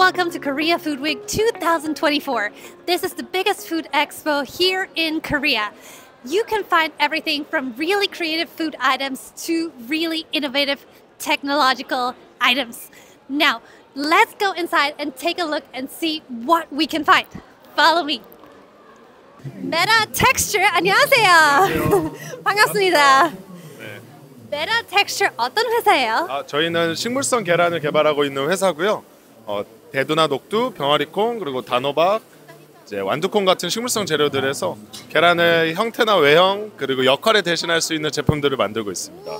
welcome to Korea Food Week 2024. This is the biggest food expo here in Korea. You can find everything from really creative food items to really innovative technological items. Now, let's go inside and take a look and see what we can find. Follow me. Meta Texture, 안녕하세요. 반갑습니다. Meta Texture 어떤 회사예요? 저희는 식물성 계란을 개발하고 있는 회사고요. 대두나 녹두, 병아리콩, 그리고 단호박, 이제 완두콩 같은 식물성 재료들에서 계란의 형태나 외형 그리고 역할에 대신할 수 있는 제품들을 만들고 있습니다.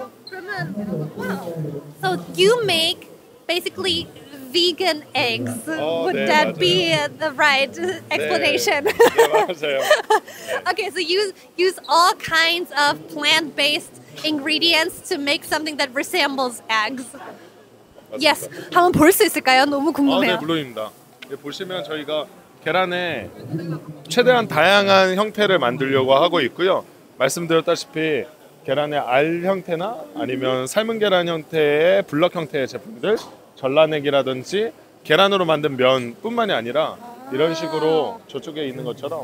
So you make basically vegan eggs. Would 네, that 맞아요. be the right explanation? 네, 맞아요. Okay, so you use all kinds of plant-based ingredients to make something that resembles eggs. Yes, 한번 볼 수 있을까요? 너무 궁금해요. 네, 물론입니다. 보시면 저희가 계란에 최대한 다양한 형태를 만들려고 하고 있고요. 말씀드렸다시피 계란의 알 형태나 아니면 삶은 계란 형태의 블럭 형태의 제품들, 전라내기라든지 계란으로 만든 면뿐만이 아니라 이런 식으로 저쪽에 있는 것처럼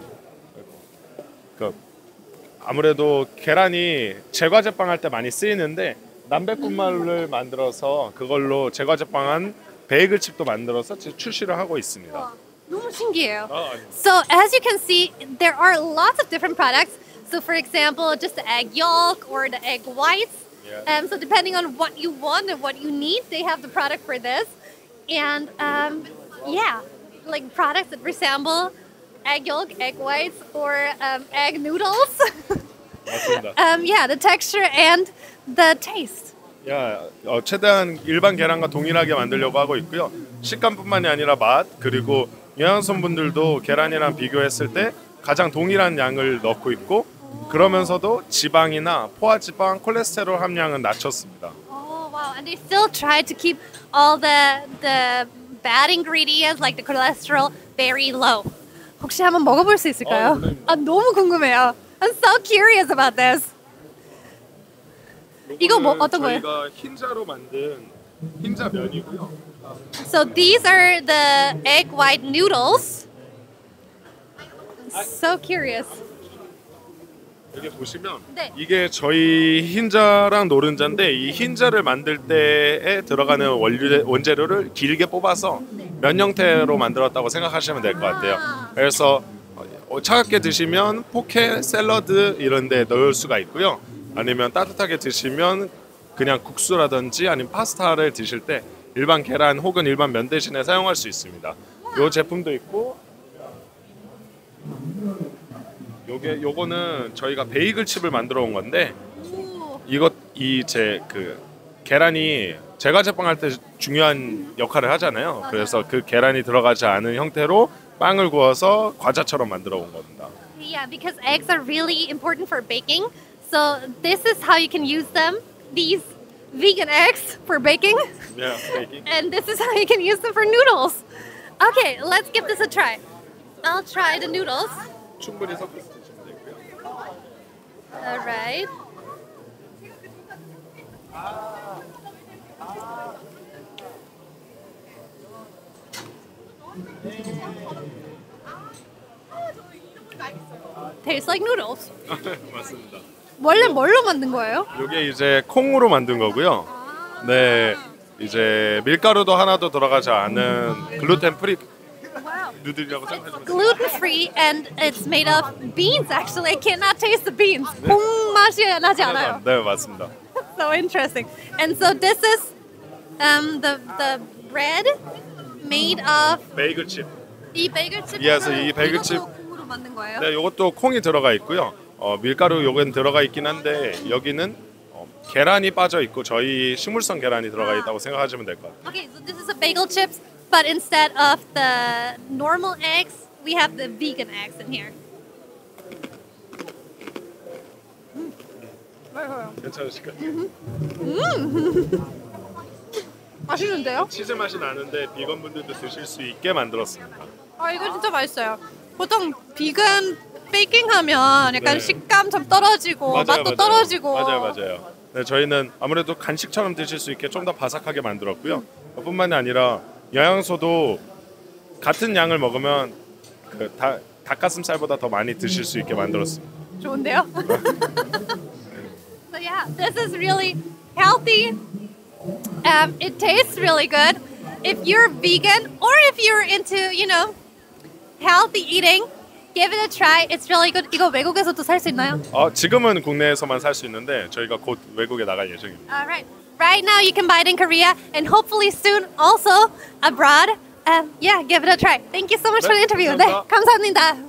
아무래도 계란이 제과제빵 할 때 많이 쓰이는데 남백분말을 만들어서 그걸로 제과제빵한 베이글 칩도 만들어서 출시를 하고 있습니다. 너무 신기해요. So as you can see, there are lots of different products. So for example, just the egg yolk or the egg whites. Yeah. So depending on what you want and what you need, they have the product for this. And yeah, like products that resemble egg yolk, egg whites, or egg noodles. 맞습니다. Yeah, the texture and the taste. 최대한 일반 계란과 동일하게 만들려고 하고 있고요. 식감뿐만이 아니라 맛 그리고 영양성분들도 계란이랑 비교했을 때 가장 동일한 양을 넣고 있고 그러면서도 지방이나 포화지방, 콜레스테롤 함량은 낮췄습니다. Oh wow! And they still try to keep all the bad ingredients like the cholesterol very low. 혹시 한번 먹어볼 수 있을까요? 너무 궁금해요. I'm so curious about this. 이거 뭐 어떤 거예요? 저희가 흰자로 만든 흰자 면이고요. So these are the egg white noodles. So curious. 여기 보시면 네. 이게 저희 흰자랑 노른자인데 이 흰자를 만들 때에 들어가는 원재료를 길게 뽑아서 면 형태로 만들었다고 생각하시면 될 것 같아요. 그래서 차갑게 드시면 포케, 샐러드 이런 데 넣을 수가 있고요. 아니면 따뜻하게 드시면 그냥 국수라든지 아니면 파스타를 드실 때 일반 계란 혹은 일반 면 대신에 사용할 수 있습니다. 이 제품도 있고 요거는 저희가 베이글 칩을 만들어 온 건데 계란이 제과제빵 할 때 중요한 역할을 하잖아요. 그래서 그 계란이 들어가지 않은 형태로 빵을 구워서 과자처럼 만들어 온 겁니다. Yeah, because eggs are really important for baking. So this is how you can use them. These vegan eggs for baking. Yeah, baking. And this is how you can use them for noodles. Okay, let's give this a try. I'll try the noodles. 충분히 섞어서 드시면 되고요. All right. Tastes like noodles. 맞습니다. 원래 뭘로 만든 거예요? 이게 이제 콩으로 만든 거고요. 네, 이제 밀가루도 하나도 들어가지 않은 글루텐 프리 누들이라고 생각하시면 돼요. Gluten free and it's made of beans. Actually, I cannot taste the beans. 콩 맛이 나지 않아요. 네, 맞습니다. So interesting. And so this is the bread made of 베이글 칩. 이 베이글 칩. Yes, 이 베이글 칩. 콩으로 만든 거예요? 네, 이것도 콩이 들어가 있고요. 밀가루 요건 들어가 있긴 한데 여기는 계란이 빠져 있고 저희 식물성 계란이 들어가 있다고 생각하시면 될 것 같아요. Okay, so this is a bagel chips, but instead of the normal eggs, we have the vegan eggs in here. 괜찮으실까요? 맛있는데요? 치즈 맛이 나는데 비건 분들도 드실 수 있게 만들었습니다. 이거 진짜 맛있어요. 보통 비건 베이킹하면 약간 네. 식감 좀 떨어지고 맛도 떨어지고. 맞아요. 네, 저희는 아무래도 간식처럼 드실 수 있게 좀 더 바삭하게 만들었고요. 뿐만이 아니라 영양소도 같은 양을 먹으면 그 닭가슴살보다 더 많이 드실 수 있게 만들었습니다. 좋은데요? So yeah, this is really healthy. It tastes really good. If you're vegan or if you're into, healthy eating, give it a try. It's really good. 이거 외국에서도 살 수 있나요? 지금은 국내에서만 살 수 있는데 저희가 곧 외국에 나갈 예정입니다. Alright. Right now you can buy it in Korea and hopefully soon also abroad. Yeah, give it a try. Thank you so much 네, for the interview. 감사합니다. 네, 감사합니다.